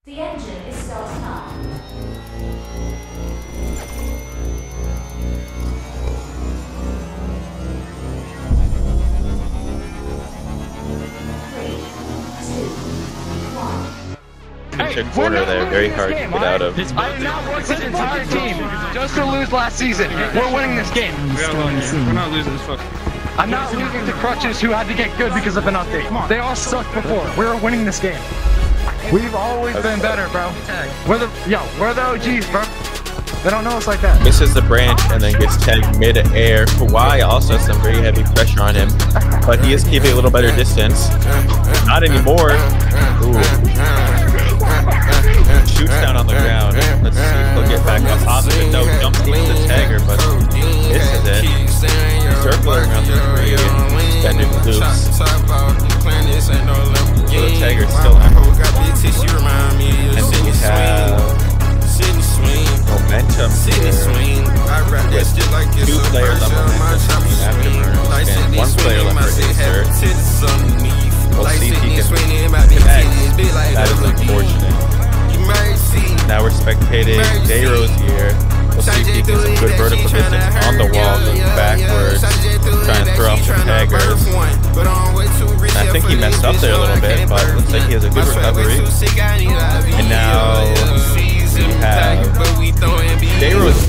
The engine is starting up. 3, 2, 1. Hey, corner there, very hard to get out of. I did not work this entire team just to lose last season. We're winning this game. We're not losing this fuck. I'm not losing to Crutches, who had to get good because of an update. They all sucked before. We're winning this game. We've always been better, bro. We're the OGs, bro. They don't know us like that. Misses the branch and then gets tagged mid-air. Kawhi also has some very heavy pressure on him, but he is keeping a little better distance. Not anymore. Ooh. Shoots down on the ground. Let's see if he'll get back up positive. No, jumps into the tagger, but misses it. Circling around the tree, spending loops. So the tagger's still active. And then you have momentum here with 2 players on momentum afterburns and 1 player left for insert. We'll see if he can connect. That is unfortunate. Now we're spectating Dayrose here. We'll see if he gets some good vertical distance on the wall, goes backwards, trying to throw off the taggers. I think he messed up there a little bit, but looks like he has a good recovery. And now we have Dayrose